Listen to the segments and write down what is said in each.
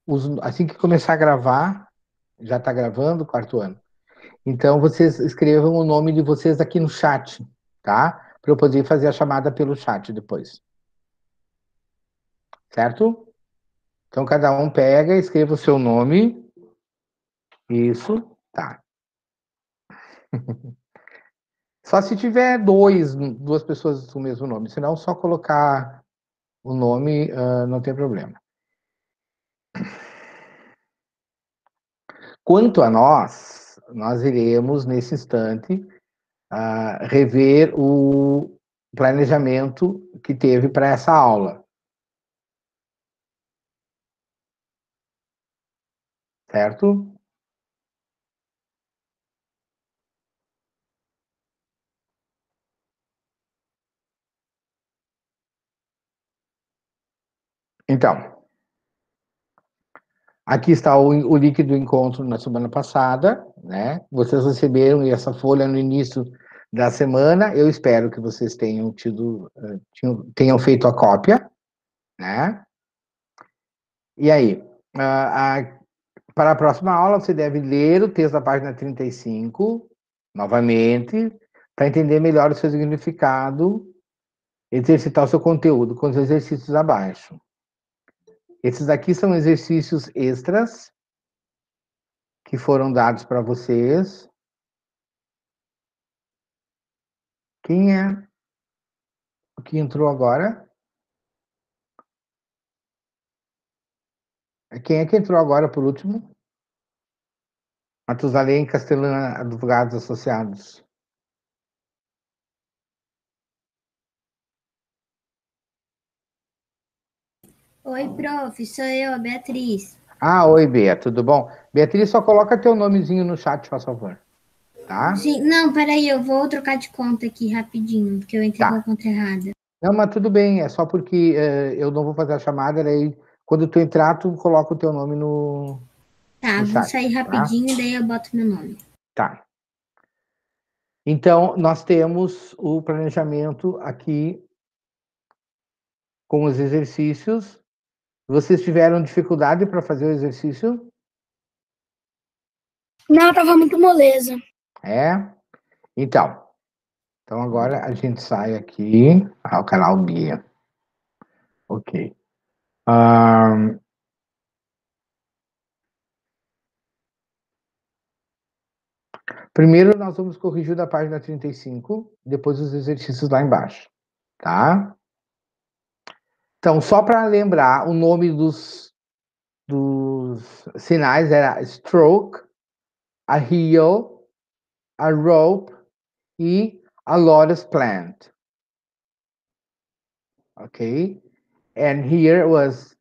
assim que começar a gravar, já está gravando, quarto ano. Então, vocês escrevam o nome de vocês aqui no chat, tá? Para eu poder fazer a chamada pelo chat depois. Certo? Então, cada um pega, escreva o seu nome. Isso, tá. Só se tiver duas pessoas com o mesmo nome, senão só colocar o nome, não tem problema. Quanto a nós iremos, nesse instante, rever o planejamento que teve para essa aula. Certo? Então, aqui está o link do encontro na semana passada, né? Vocês receberam essa folha no início da semana. Eu espero que vocês tenham tenham feito a cópia, né? E aí, para a próxima aula, você deve ler o texto da página 35, novamente, para entender melhor o seu significado, exercitar o seu conteúdo com os exercícios abaixo. Esses aqui são exercícios extras que foram dados para vocês. Quem é o que entrou agora? Quem é que entrou agora por último? Matusalém Castelã, Advogados Associados. Oi, prof, sou eu, a Beatriz. Oi, Bea, tudo bom? Beatriz, só coloca teu nomezinho no chat, por favor. Tá? Sim, não, peraí, eu vou trocar de conta aqui rapidinho, porque eu entrei com a Tá. conta errada. Não, mas tudo bem, é só porque eu não vou fazer a chamada, daí quando tu entrar, tu coloca o teu nome Tá, no vou chat, sair tá? rapidinho, daí eu boto meu nome. Tá. Então, nós temos o planejamento aqui com os exercícios. Vocês tiveram dificuldade para fazer o exercício? Não, tava muito moleza. É? Então agora a gente sai aqui. O canal Bia. Ok. Primeiro nós vamos corrigir o da página 35, depois os exercícios lá embaixo, tá? Então, só para lembrar, o nome dos sinais era stroke, a heel, a rope e a lotus plant. Okay? And here was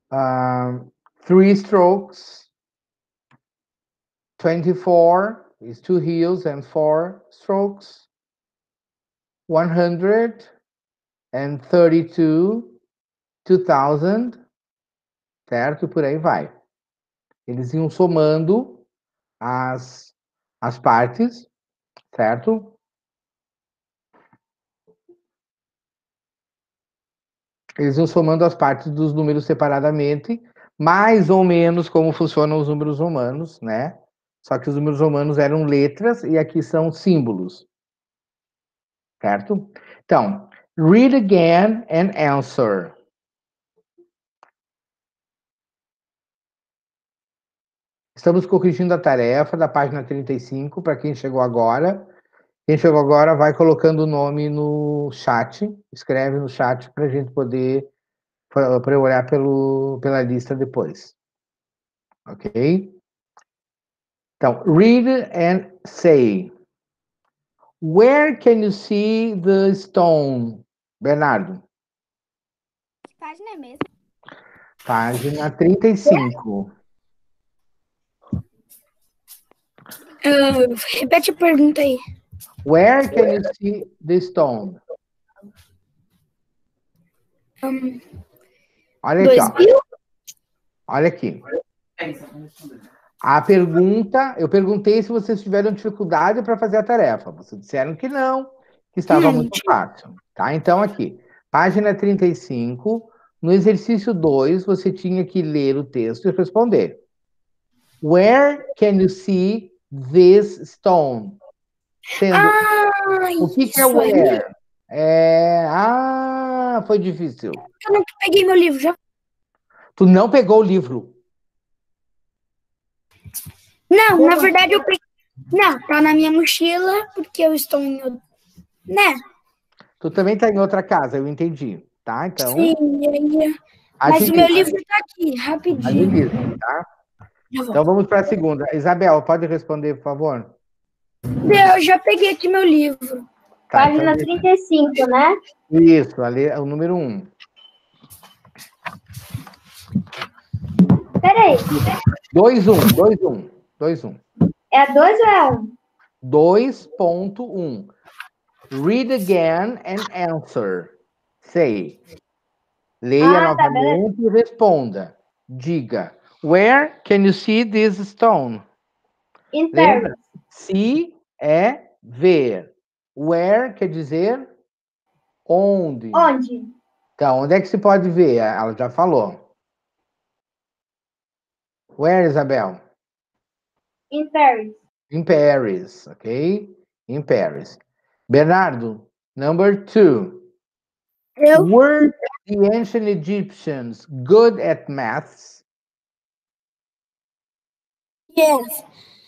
3 strokes, 24 is 2 heels and 4 strokes, 132, 2000, certo? Por aí vai. Eles iam somando as partes, certo? Eles iam somando as partes dos números separadamente, mais ou menos como funcionam os números romanos, né? Só que os números romanos eram letras e aqui são símbolos, certo? Então, read again and answer. Estamos corrigindo a tarefa da página 35 para quem chegou agora. Quem chegou agora vai colocando o nome no chat, escreve no chat para a gente poder, para eu olhar pela lista depois. Ok? Então, read and say. Where can you see the stone? Bernardo. Que página é mesmo? Página 35. Repete a pergunta aí. Where can you see the stone? Olha aqui, ó. Olha aqui. A pergunta, eu perguntei se vocês tiveram dificuldade para fazer a tarefa. Vocês disseram que não, que estava muito fácil. Tá? Então, aqui, página 35, No exercício 2, você tinha que ler o texto e responder. Where can you see this stone? Sendo, o que é isso aí. where? Foi difícil. Eu não peguei meu livro, já. Tu não pegou o livro. Não, na verdade eu peguei. Não, tá na minha mochila, porque eu estou em. Né? Tu também tá em outra casa, eu entendi. Tá? Então, Sim, mas o meu livro tá aqui, rapidinho. agiliza, tá? Já volto. Então vamos para a segunda. Isabel, pode responder, por favor? Eu já peguei aqui meu livro. Tá, Página então, 35, né? isso, ali é o número 1. Peraí, 2.1. é a 2 ou é a 1? 2.1. Read again and answer. Say. Leia tá, beleza. novamente e responda. Diga. Where can you see this stone? In Lembra? Paris. See é ver. Where quer dizer onde. Onde? Então, onde é que se pode ver? Ela já falou. Where, Isabel? In Paris. In Paris, ok? In Paris. Bernardo, number 2. Eu? Were the ancient Egyptians good at maths? Yes.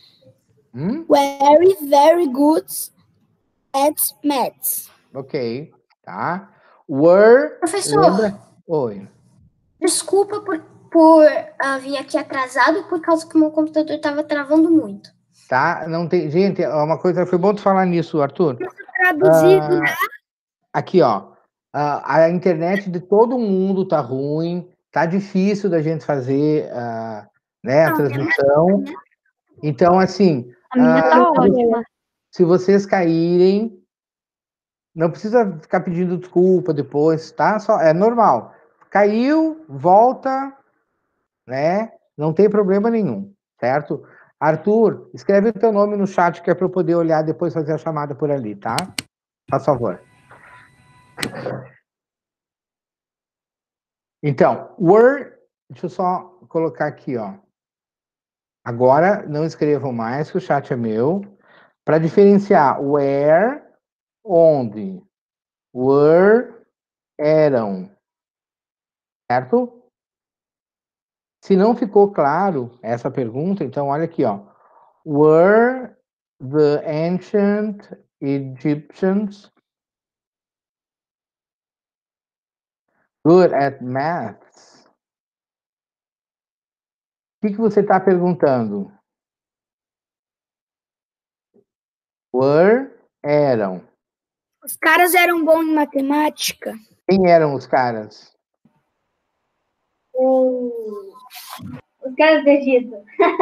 Hmm? Very good at maths. Ok, tá? Were. Professor, Lembra? Oi. desculpa por vir aqui atrasado, por causa que o meu computador estava travando muito. Tá? Não tem. Gente, uma coisa. Foi bom tu falar nisso, Arthur. Traduzido, né? Aqui, ó. A internet de todo mundo tá ruim, tá difícil da gente fazer né, a transmissão. Então, assim, A minha tá ótima. se vocês caírem, não precisa ficar pedindo desculpa depois, tá? É normal. Caiu, volta, né? Não tem problema nenhum, certo? Arthur, escreve o teu nome no chat que é para eu poder olhar depois fazer a chamada por ali, tá? Faz favor. Então, were, deixa eu só colocar aqui, ó. Agora, não escrevam mais, que o chat é meu. Para diferenciar where, onde. Were, eram. Certo? Se não ficou claro essa pergunta, então olha aqui, ó. Were the ancient Egyptians good at maths? O que você está perguntando? Were, eram. Os caras eram bons em matemática. Quem eram os caras? Os caras do Egito.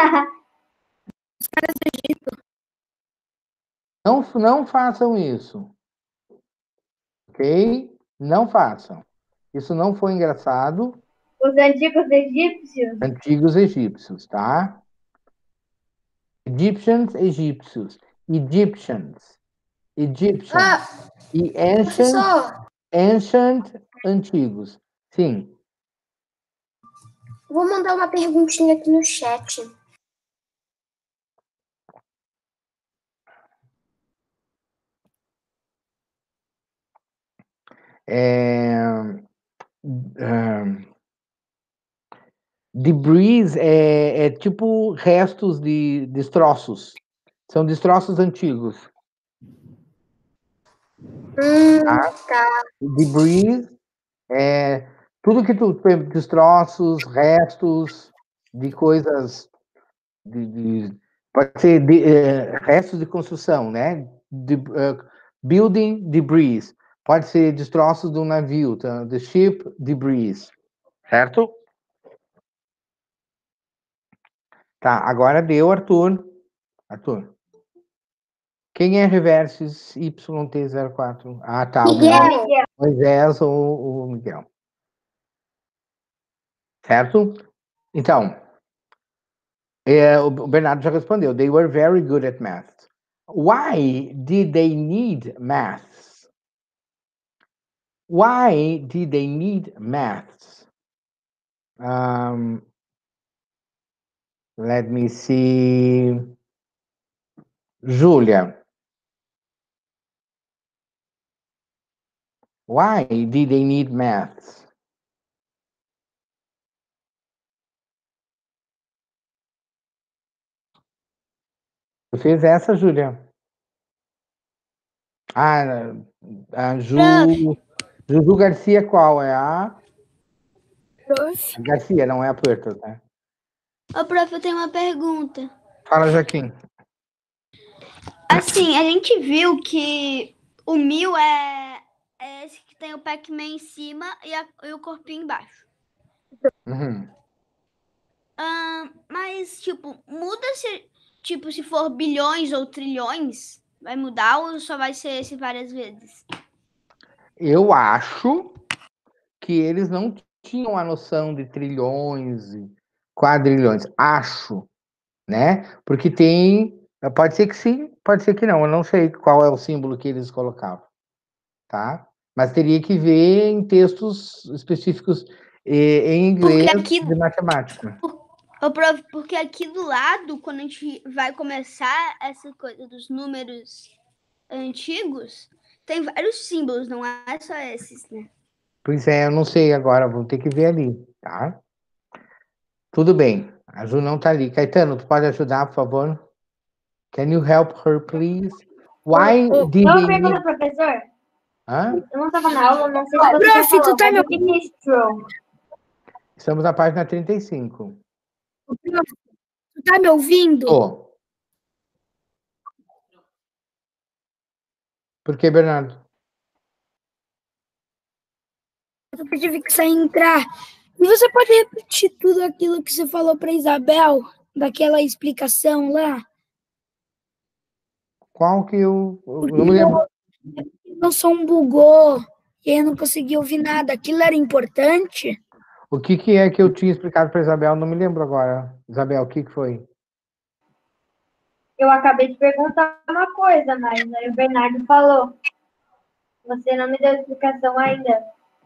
Não façam isso. Ok? Não façam. Isso não foi engraçado. Os antigos egípcios. Antigos egípcios, tá? Egípcios. E Professor, ancient, antigos. Sim. vou mandar uma perguntinha aqui no chat. Debris é tipo restos de destroços. São destroços antigos. Tá. Debris é tudo que tu destroços, restos de coisas pode ser restos de construção, né? Building debris. Pode ser destroços do navio, tá? The ship debris. Certo? Tá, agora deu, Arthur. Arthur. Quem é reversos YT04? Ah, tá. Miguel. Moisés ou o Miguel. Certo? Então, o Bernardo já respondeu. They were very good at math. Why did they need maths? Why did they need maths? Let me see. Júlia, why did they need maths? Você fez essa, Júlia? A Juju Garcia qual? É a Prof. Garcia, não é a Puerto, né? Ô, prof, eu tenho uma pergunta. Fala, Joaquim. Assim, a gente viu que o 1000 é esse que tem o Pac-Man em cima e o corpinho embaixo. Uhum. Mas, tipo, muda se, tipo, se for bilhões ou trilhões? Vai mudar ou só vai ser esse várias vezes? Eu acho que eles não tinham a noção de trilhões e quadrilhões. Acho, né? Porque tem. Pode ser que sim, pode ser que não. Eu não sei qual é o símbolo que eles colocavam, tá? Mas teria que ver em textos específicos em inglês de matemática. Prof, porque aqui do lado, quando a gente vai começar essa coisa dos números antigos, tem vários símbolos, não é só esses, né? Pois é, eu não sei agora, vou ter que ver ali, tá? Tudo bem, a Ju não tá ali. Caetano, tu pode ajudar, por favor? Can you help her, please? Why did Uma they pergunta, need... professor. Hã? Eu não estava na aula, não sei se você Prof, já falou, tu tá mas o que é stroke? Estamos na página 35. Prof, tu tá me ouvindo? Tô. Por que, Bernardo? Eu tive que sair e entrar. E você pode repetir tudo aquilo que você falou para Isabel, daquela explicação lá? Qual que eu não me lembro. Meu som bugou e eu não consegui ouvir nada. Aquilo era importante? O que que é que eu tinha explicado para Isabel? Não me lembro agora. Isabel, o que que foi? Eu acabei de perguntar uma coisa, mas aí o Bernardo falou. Você não me deu explicação ainda.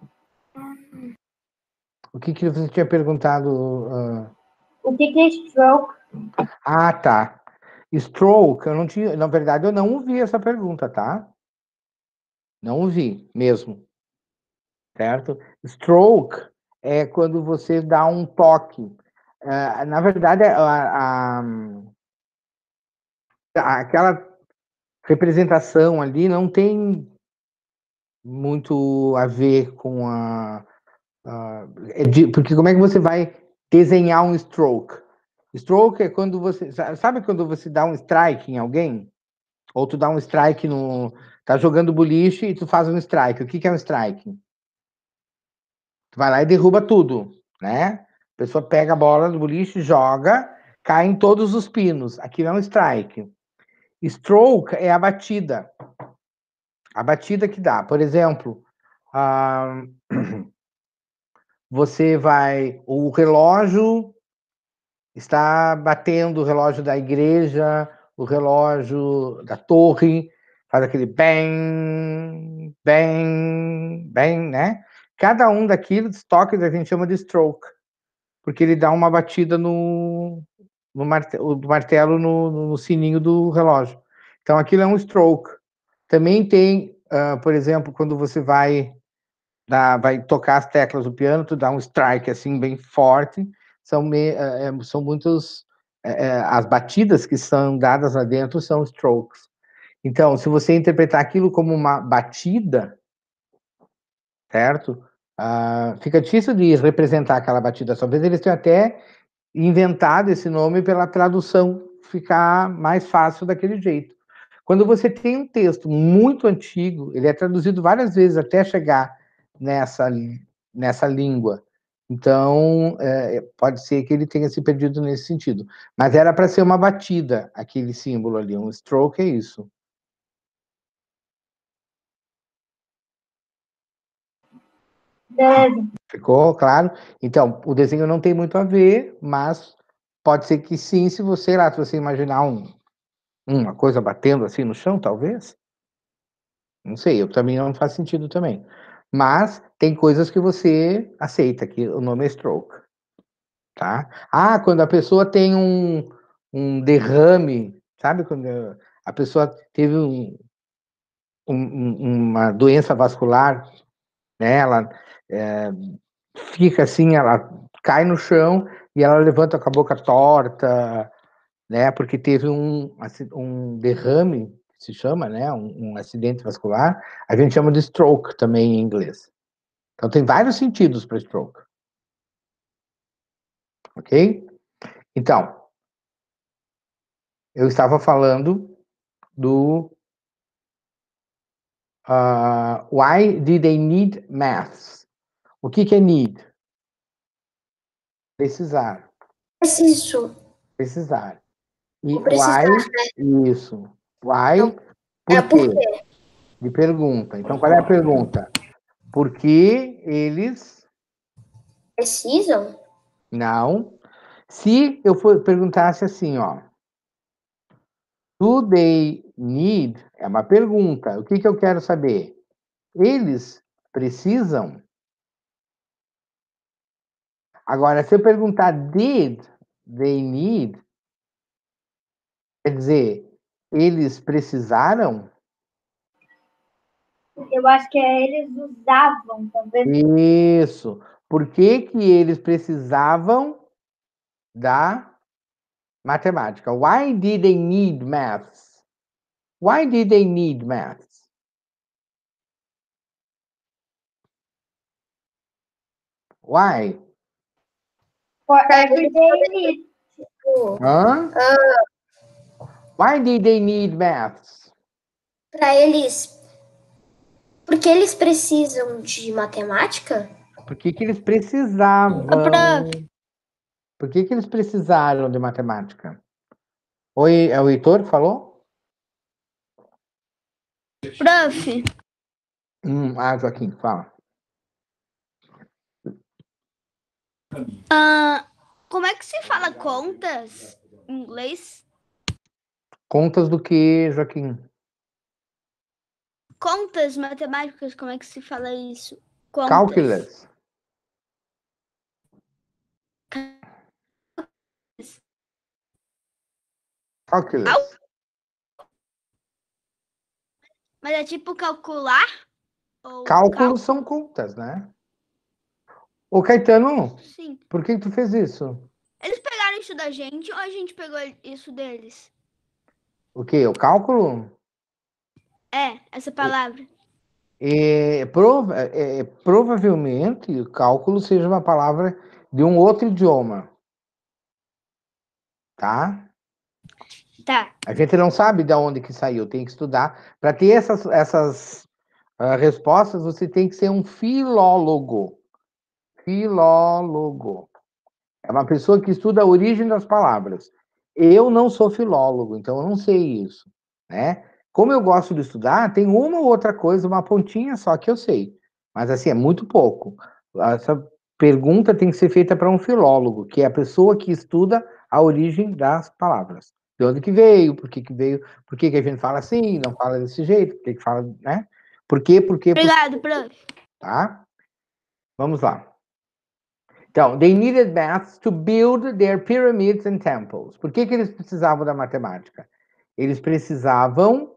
O que que você tinha perguntado? O que é stroke? Ah, tá. Stroke, eu não tinha, na verdade, eu não ouvi essa pergunta, tá? Não ouvi mesmo, certo? Stroke é quando você dá um toque. Na verdade, aquela representação ali não tem muito a ver com porque como é que você vai desenhar um stroke? Stroke é quando você. Sabe quando você dá um strike em alguém? Ou tu dá um strike no. Tá jogando boliche e tu faz um strike. O que que é um strike? Tu vai lá e derruba tudo, né? A pessoa pega a bola do boliche, joga, cai em todos os pinos. Aquilo é um strike. Stroke é a batida. A batida que dá. Por exemplo, você vai. O relógio está batendo, o relógio da igreja, o relógio da torre, faz aquele bang, bang, bang, né? Cada um daqueles toques a gente chama de stroke, porque ele dá uma batida no martelo no sininho do relógio. Então aquilo é um stroke. Também tem, por exemplo, quando você vai tocar as teclas do piano, tu dá um strike assim bem forte. São muitos as batidas que são dadas lá dentro são strokes. Então, se você interpretar aquilo como uma batida, certo? Fica difícil de representar aquela batida. Talvez eles tenham até inventado esse nome pela tradução ficar mais fácil daquele jeito. Quando você tem um texto muito antigo, ele é traduzido várias vezes até chegar nessa língua. Então, pode ser que ele tenha se perdido nesse sentido. Mas era para ser uma batida, aquele símbolo ali. Um stroke é isso. Beleza. Ficou claro? Então, o desenho não tem muito a ver, mas pode ser que sim, se você imaginar uma coisa batendo assim no chão, talvez. Não sei, eu também não faz sentido também. Mas tem coisas que você aceita, que o nome é stroke. tá? Ah, quando a pessoa tem um derrame, sabe? Quando a pessoa teve uma doença vascular, né? Ela fica assim, ela cai no chão e ela levanta com a boca torta, né? Porque teve um derrame, que se chama, né? Um acidente vascular. A gente chama de stroke também em inglês. Então tem vários sentidos para stroke. Ok? Então, eu estava falando do why did they need maths? O que é need? Precisar. Preciso. Precisar. E Precisar, why? Isso. Why? Não. Por Por quê? quê? De pergunta. Então, qual é a pergunta? Por que eles... Precisam? Não. Se eu perguntasse assim, ó. Do they need? É uma pergunta. O que eu quero saber? Eles precisam? Agora, se eu perguntar did they need, quer dizer, eles precisaram? Eu acho que eles usavam, talvez. Isso. Por que eles precisavam da matemática? Why did they need maths? Why did they need maths? Why? For everyday needs. Hã? Why did they need maths? Para eles. Porque eles precisam de matemática? Por que eles precisavam? Prof. Por que eles precisaram de matemática? Oi, é o Heitor que falou? Prof. Joaquim, fala. Como é que se fala contas em inglês? Contas do que, Joaquim? Contas matemáticas, como é que se fala isso? Contas. Calculus. Calculus. Mas é tipo calcular? Ou Cálculos são contas, né? Ô, Caetano, Sim. por que tu fez isso? Eles pegaram isso da gente ou a gente pegou isso deles? O quê? O cálculo? Essa palavra. Provavelmente, o cálculo seja uma palavra de um outro idioma. Tá? Tá. A gente não sabe de onde que saiu, tem que estudar. Para ter essas respostas, você tem que ser um filólogo. Filólogo. É uma pessoa que estuda a origem das palavras. Eu não sou filólogo, então eu não sei isso, né? Como eu gosto de estudar, tem uma ou outra coisa, uma pontinha só que eu sei. Mas assim, é muito pouco. Essa pergunta tem que ser feita para um filólogo, que é a pessoa que estuda a origem das palavras. De onde que veio, por que veio, por que a gente fala assim, não fala desse jeito, por que fala, né? Por quê? Obrigado, prof. Tá? Vamos lá. Então, they needed maths to build their pyramids and temples. Por que eles precisavam da matemática? Eles precisavam,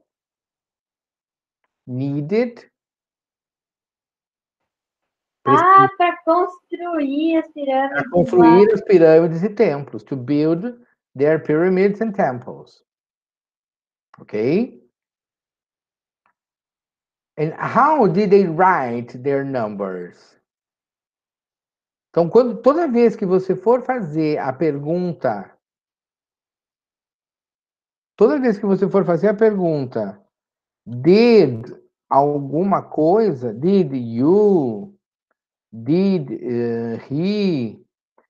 needed. Para construir as pirâmides. Para construir as pirâmides e templos. To build their pyramids and temples. Ok? And how did they write their numbers? Então, toda vez que você for fazer a pergunta, did alguma coisa, did you, did he,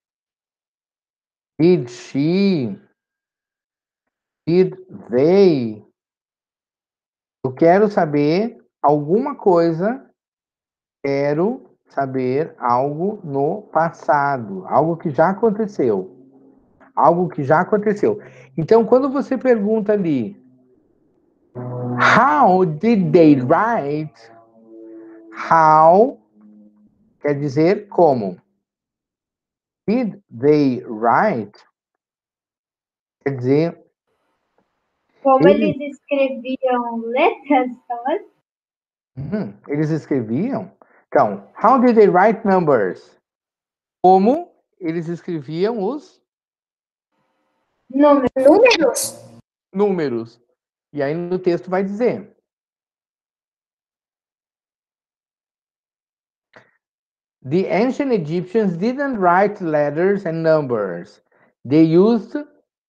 did she, did they, eu quero saber alguma coisa, quero saber algo no passado, algo que já aconteceu. Algo que já aconteceu. Então, quando você pergunta ali, how did they write? How quer dizer como. Did they write? Quer dizer, Como eles escreviam letras, então, eles escreviam. Então, how did they write numbers? Como eles escreviam os Números. números. E aí no texto vai dizer. The ancient Egyptians didn't write letters and numbers. They used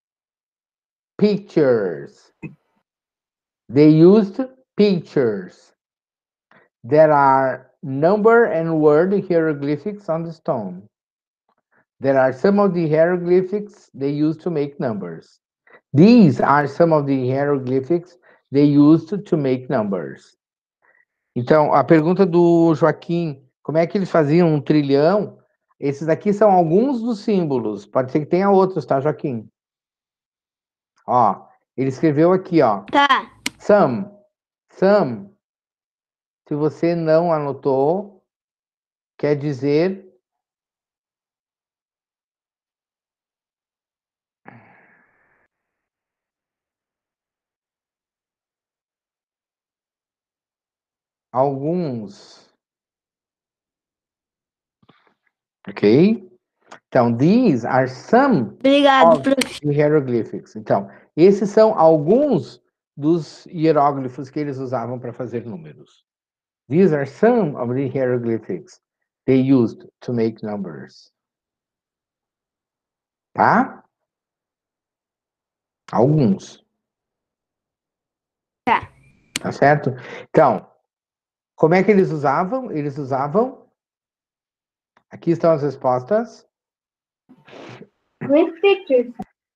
pictures. They used pictures. There are number and word hieroglyphics on the stone. There are some of the hieroglyphics they used to make numbers. These are some of the hieroglyphics they used to make numbers. Então, a pergunta do Joaquim, como é que eles faziam um trilhão? Esses aqui são alguns dos símbolos. Pode ser que tenha outros, tá, Joaquim? Ó, ele escreveu aqui, ó. Tá. Some. Some. Se você não anotou, quer dizer alguns. Ok? Então, these are some Obrigado, of prof. the hieroglyphics. Então, esses são alguns dos hieróglifos que eles usavam para fazer números. These are some of the hieroglyphics they used to make numbers. Tá? Alguns. Tá. Tá certo? Então, como é que eles usavam? Eles usavam. Aqui estão as respostas. with pictures.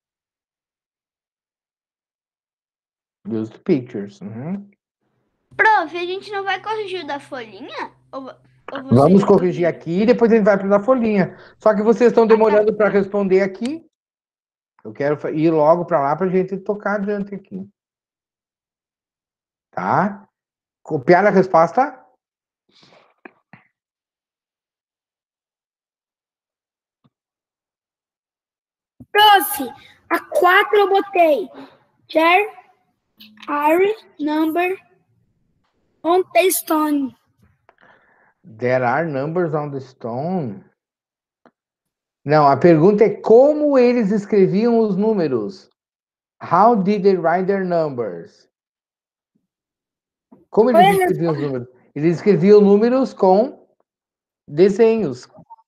Used pictures. Uhum. Prof, a gente não vai corrigir o da folhinha? Ou você Vamos já corrigir corrigiu? aqui e depois a gente vai para a folhinha. Só que vocês estão demorando para responder aqui. Eu quero ir logo para lá para a gente tocar adiante aqui. Tá? Copiar a resposta? Prof, a 4 eu botei. There are number on the stone. There are numbers on the stone. Não, a pergunta é como eles escreviam os números. How did they write their numbers? Como eles escreviam os números? Eles escreviam números com desenhos.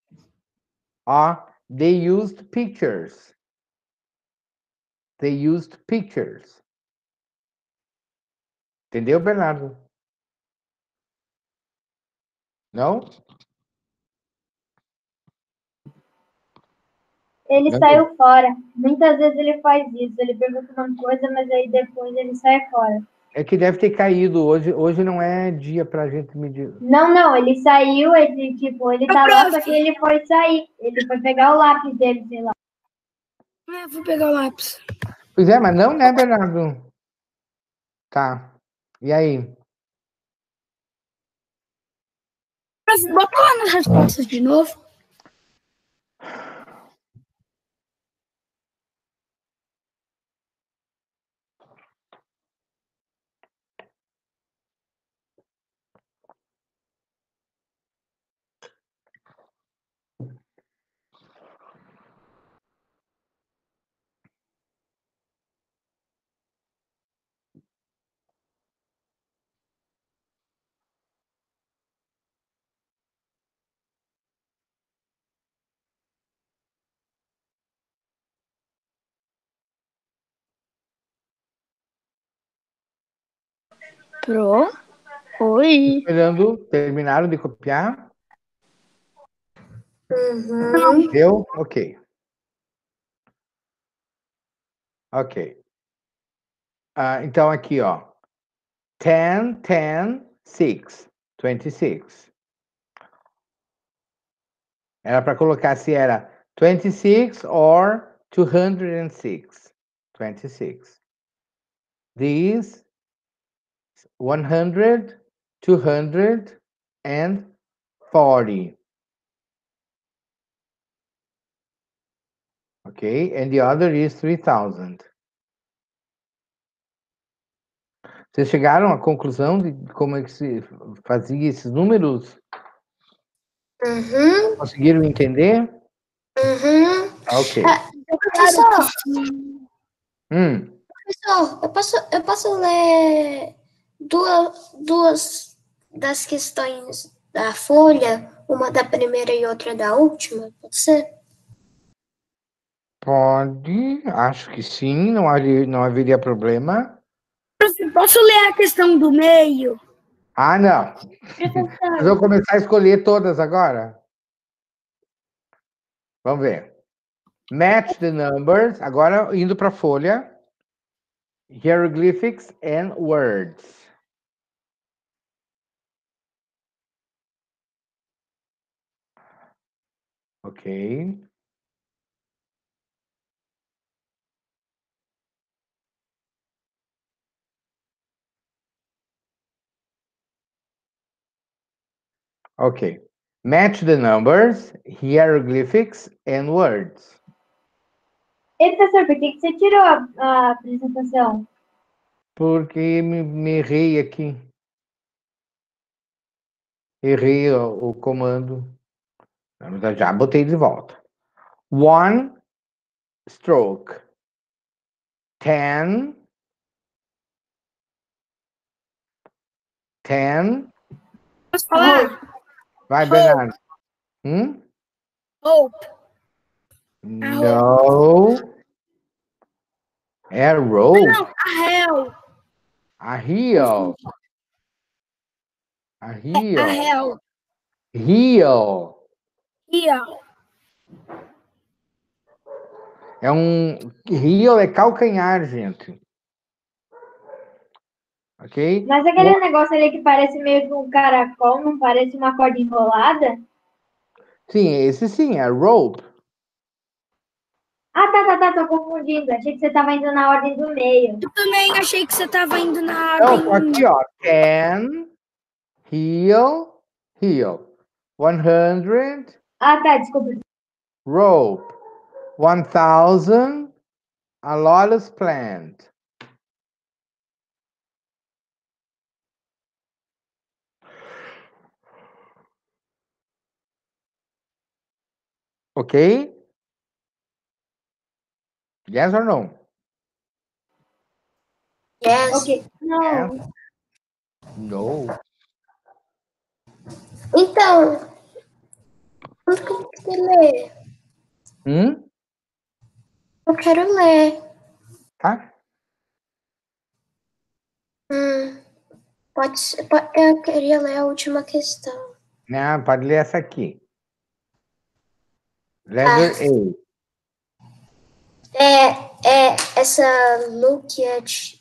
They used pictures. They used pictures. Entendeu, Bernardo? Não? Ele Não. saiu fora. Muitas vezes ele faz isso. Ele pergunta uma coisa, mas aí depois ele sai fora. É que deve ter caído hoje. Hoje não é dia pra gente medir. Não, ele saiu, ele tá lá, só que ele foi sair. Ele foi pegar o lápis dele, sei lá. Vou pegar o lápis. Pois é, mas não, né, Bernardo? Tá. E aí? Bota lá nas respostas de novo. Pro? Oi. Esperando, terminaram de copiar? Uhum. Deu? Ok. Ok. Então, aqui, ó. 10, 10, 6. 26. Era para colocar se era 26 or 206. 26. These 100, 200, and 40. Okay, and the other is 3,000. Vocês chegaram à conclusão de como é que se fazia esses números? Uhum, Conseguiram entender? uhum. Ok. Professor, Hum, professor, eu posso ler duas das questões da folha, uma da primeira e outra da última? Pode ser? pode, acho que sim, não haveria problema. Posso ler a questão do meio? Ah, não. Vocês vão começar a escolher todas agora? Vamos ver. Match the numbers. Agora indo para a folha. Hieroglyphics and words. Ok. Ok. Match the numbers, hieroglyphics and words. E, professor, por que você tirou a apresentação? Porque me errei aqui. Errei o comando. Na verdade, já botei de volta. One stroke. 10. Posso falar? Vai, Bernardo. Hope. No. É rope. Não, a hell. A heel. A A heel. hell. Heel. Heel. É um. Heel é calcanhar, gente. Ok? Mas aquele negócio ali que parece meio que um caracol, não parece uma corda enrolada? Sim, esse sim, é rope. Ah, tá, tô confundindo. Achei que você tava indo na ordem do meio. Eu também achei que você estava indo na Não, ordem. tô aqui, ó. 10, heel, heel. 100, Ah, tá, desculpa. rope. 1,000, a lotus plant. Ok? Yes or no? Yes. Ok. Não. Yes. No. Então, onde que eu quero ler? Eu quero ler. Tá? Pode ser, eu queria ler a última questão. Não, pode ler essa aqui. Letter A. Essa look é de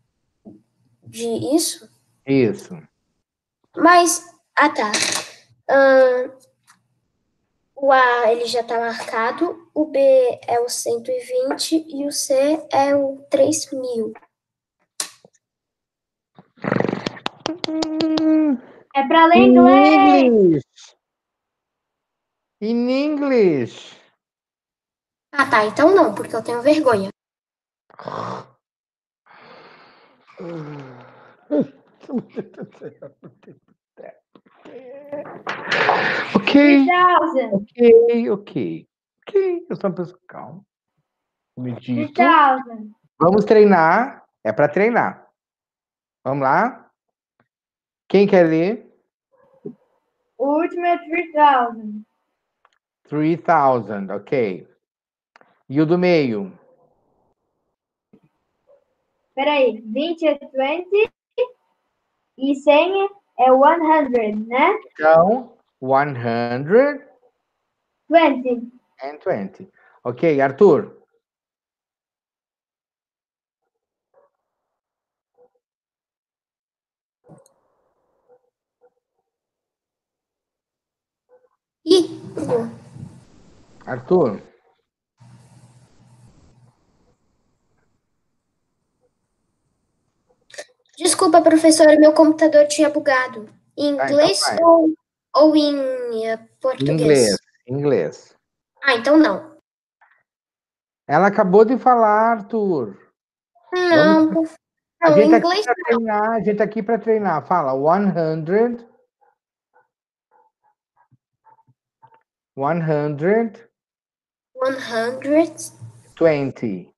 isso? Isso. Mas, tá. O A ele já tá marcado, o B é o 120 e o C é o 3.000. É pra ler inglês. In English. Ah, tá. Então não, porque eu tenho vergonha. Ok. 3,000. Ok. Eu sou uma pessoa calma. Medito. 3,000. Vamos treinar. É para treinar. Vamos lá. Quem quer ler? O último é 3,000. 3,000, ok. E o do meio? Peraí, 20 é 20 e 100 é 100, né? Então, 120. 20. Ok, Arthur. Arthur. Desculpa, professora, meu computador tinha bugado. Em inglês Então ou em português? Inglês. Ah, então não. Ela acabou de falar, Arthur. Não, A não, gente em tá aqui inglês para treinar, a gente tá aqui para treinar. Fala 100. 120. 120.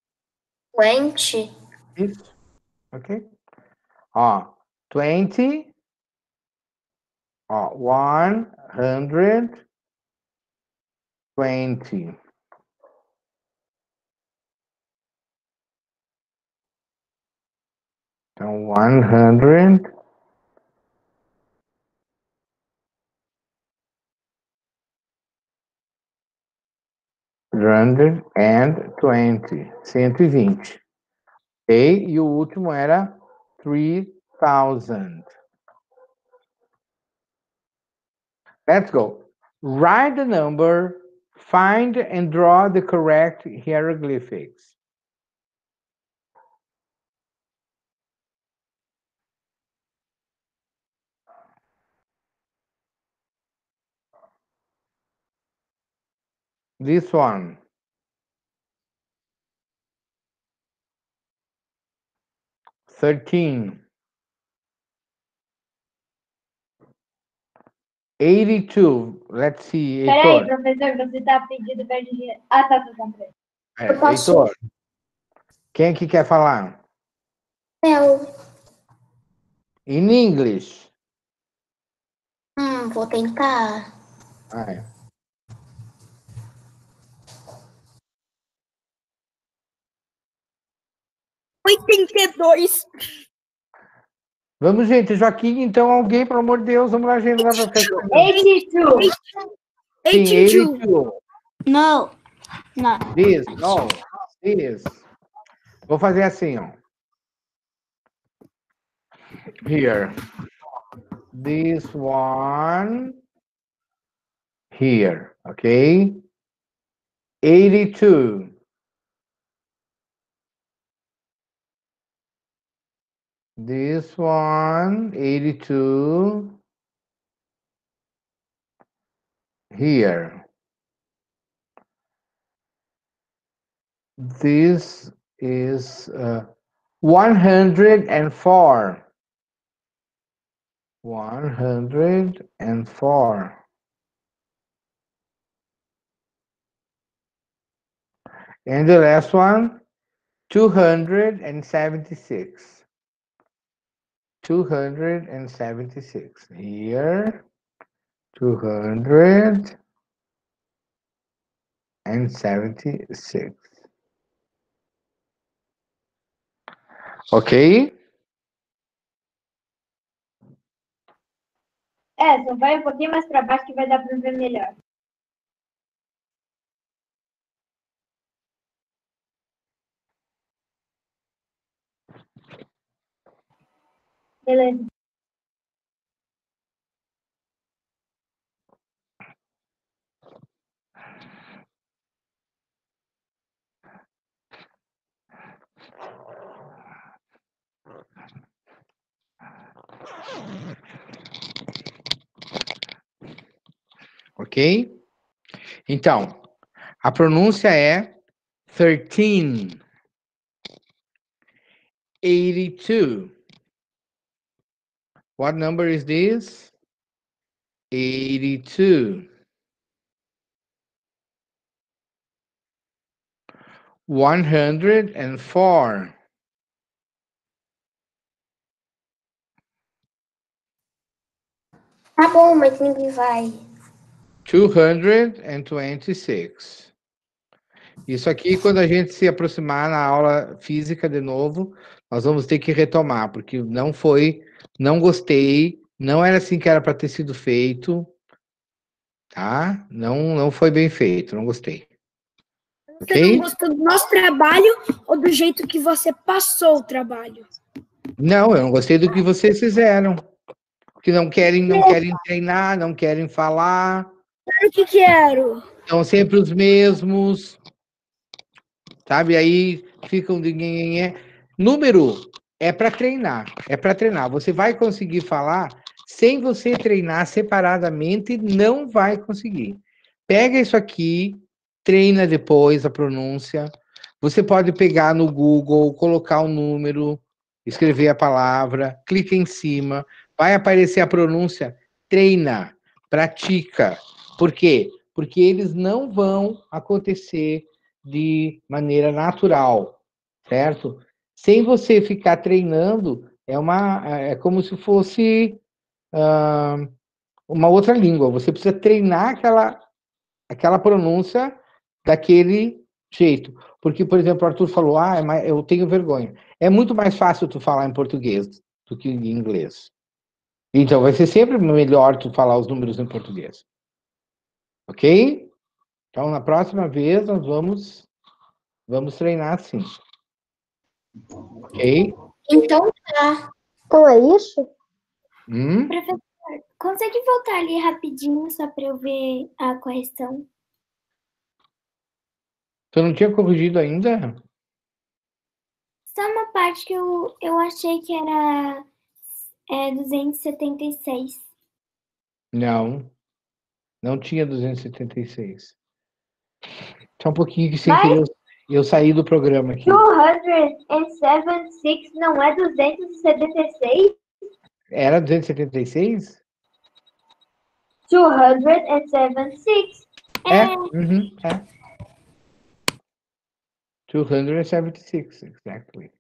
Isso. Ok? Ó, 20. Ó, 120. Então, 100. And 20. 120. Ok? E o último era 3,000. Let's go. Write the number, find and draw the correct hieroglyphics. This one. 13. 82. Let's see. Peraí, Heitor. professor, você tá pedindo pra gente... Ah, tá. É, Eu posso- Heitor. Quem que quer falar? Eu. In English. Vou tentar. Vai. Vamos, gente. Joaquim, então, alguém, pelo amor de Deus, vamos lá, gente. Não dá pra ficar... 82. Sim, 82. 82. No. Não. This, no. This. Vou fazer assim, ó. Here. This one. Here, okay? 82. This one, 82. Here. This is 104. 104. And the last one, 276. 276. Here, 276. Ok? Só vai um pouquinho mais pra baixo que vai dar pra ver melhor. Beleza. Ok? Então, a pronúncia é 13. 82. What number is this? 82. 104. Tá bom, mas ninguém vai. 226. Isso aqui, quando a gente se aproximar na aula física de novo, nós vamos ter que retomar, porque não foi, não gostei, não era assim que era para ter sido feito, tá? Não foi bem feito, não gostei. Você Ok? não gostou do nosso trabalho ou do jeito que você passou o trabalho? Não, eu não gostei do que vocês fizeram. Que não querem treinar, não querem falar. Claro que quero. São sempre os mesmos. Sabe? Aí ficam de nhenhenhé. Número é para treinar. É para treinar. Você vai conseguir falar sem você treinar separadamente, não vai conseguir. Pega isso aqui, treina depois a pronúncia. Você pode pegar no Google, colocar o número, escrever a palavra, clica em cima, vai aparecer a pronúncia, treina, pratica. Por quê? Porque eles não vão acontecer de maneira natural, certo? Sem você ficar treinando, é como se fosse uma outra língua. Você precisa treinar aquela pronúncia daquele jeito. Porque, por exemplo, o Arthur falou, eu tenho vergonha. É muito mais fácil tu falar em português do que em inglês. Então, vai ser sempre melhor tu falar os números em português. Ok? Então, na próxima vez, nós vamos treinar assim. Ok? Então tá. Então é isso? Professor, consegue voltar ali rapidinho só para eu ver a correção? Você não tinha corrigido ainda? Só uma parte que eu achei que era 276. Não tinha 276. Só um pouquinho que sem querer eu saí do programa aqui. 276 não é 276? Era 276? 276. É. 276, exactly.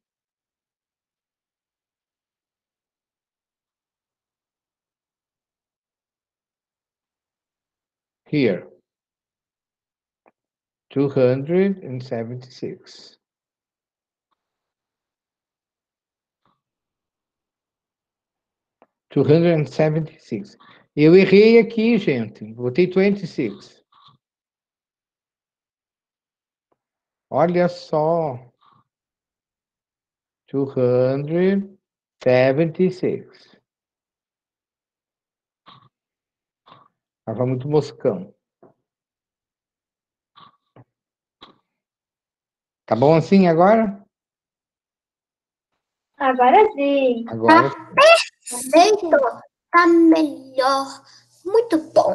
Here. 276. Eu errei aqui, gente. Botei 26. Olha só. 276. Tava muito moscão. Tá bom assim agora? Agora sim. Agora. Perfeito. Tá melhor. Muito bom.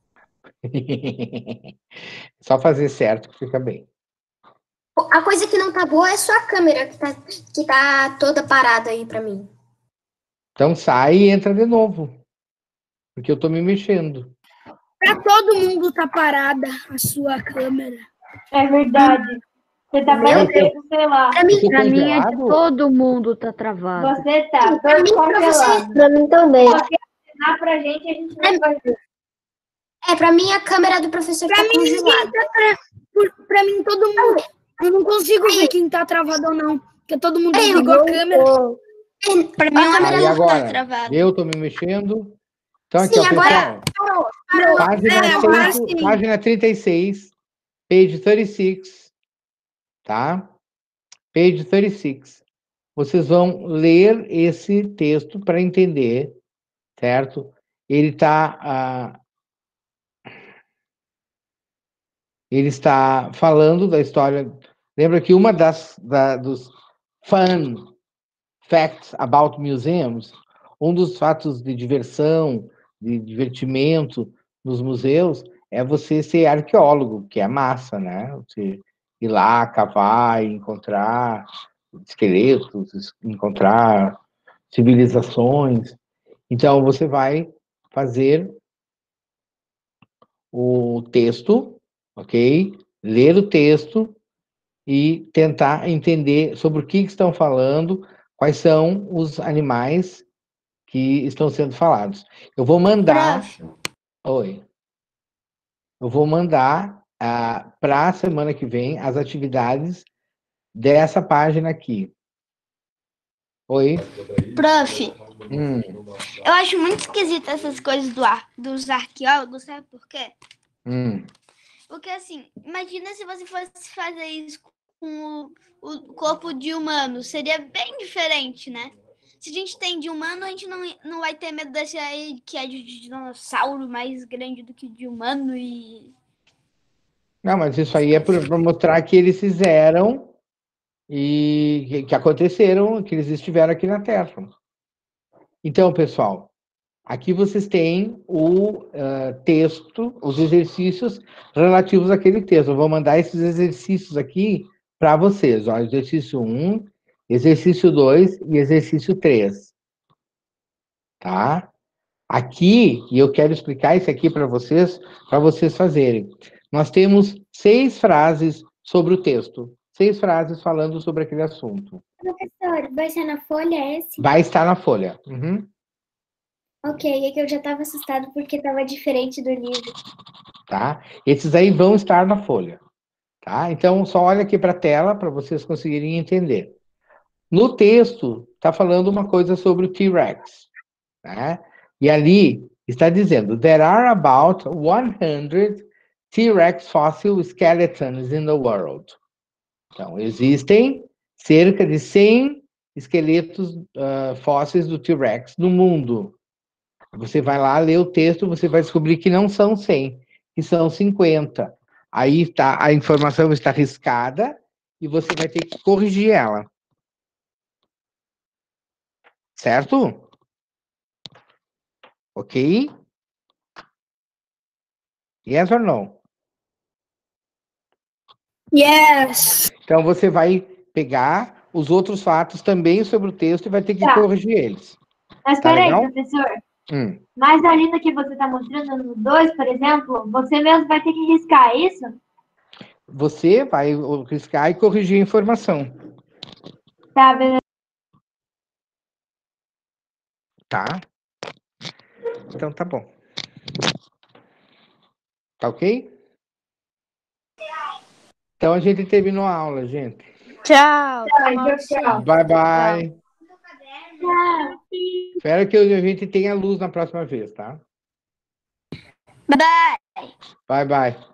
Só fazer certo que fica bem. A coisa que não tá boa é só a câmera que tá toda parada aí pra mim. Então sai e entra de novo. Porque eu tô me mexendo. Pra todo mundo tá parada a sua câmera. É verdade. Você tá parecendo, sei lá. Pra mim, Eu tô Pra mim é que congelado? todo mundo tá travado. Você tá pra todo mim, pra você. congelado. Pra mim também. Se você assinar pra gente, a gente não vai ver. Pra mim a câmera do professor Pra tá mim, congelada. pra mim, todo mundo. Eu não consigo ver quem tá travado ou não. Porque todo mundo Ei, desligou a câmera. Pra mim, a câmera Aí não tá agora, travada. eu tô me mexendo. Então aqui, Sim, ó, agora pessoal. parou. Agora sim. Página 36, page 36, tá? Page 36. Vocês vão ler esse texto para entender, certo? Ele está falando da história. Lembra que uma dos fun facts about museums, um dos fatos de diversão, de divertimento nos museus é você ser arqueólogo, que é massa, né? Você ir lá, cavar, encontrar esqueletos, encontrar civilizações. Então, você vai fazer o texto, ok? Ler o texto e tentar entender sobre o que estão falando, quais são os animais que estão sendo falados. Eu vou mandar. Oi. Eu vou mandar para a semana que vem as atividades dessa página aqui. Oi. Prof, Hum, eu acho muito esquisito essas coisas dos arqueólogos, sabe por quê? hum. Porque, assim, imagina se você fosse fazer isso com o corpo de humano. Seria bem diferente, né? Se a gente tem de humano, a gente não vai ter medo desse aí que é de dinossauro mais grande do que de humano e... Não, mas isso aí é para mostrar que eles fizeram e que aconteceram, que eles estiveram aqui na Terra. Então, pessoal, aqui vocês têm o texto, os exercícios relativos àquele texto. Eu vou mandar esses exercícios aqui para vocês, ó, exercício 1, exercício 2 e exercício 3. Tá? Aqui, e eu quero explicar isso aqui para vocês fazerem. Nós temos 6 frases sobre o texto. 6 frases falando sobre aquele assunto. Professor, vai ser na folha esse? Vai estar na folha. Uhum. Ok, é que eu já estava assustado porque estava diferente do livro. Tá? Esses aí vão estar na folha. Tá? Então, só olha aqui para a tela para vocês conseguirem entender. No texto, está falando uma coisa sobre o T-Rex. Né? E ali está dizendo, there are about 100 T-Rex fossil skeletons in the world. Então, existem cerca de 100 esqueletos fósseis do T-Rex no mundo. Você vai lá ler o texto, você vai descobrir que não são 100, que são 50. Aí tá, a informação está riscada e você vai ter que corrigir ela. Certo? Ok? Yes or no? Yes. Então você vai pegar os outros fatos também sobre o texto e vai ter que Tá. corrigir eles. Mas Tá peraí, legal? professor. Hum. Mas a lista que você está mostrando no 2, por exemplo, você mesmo vai ter que riscar, é isso? Você vai riscar e corrigir a informação. Tá, beleza. Tá? Então tá bom. Tá ok? Então a gente terminou a aula, gente. Tchau. Tchau. Bye, bye. Espero que a gente tenha luz na próxima vez, tá? Bye. Bye, bye.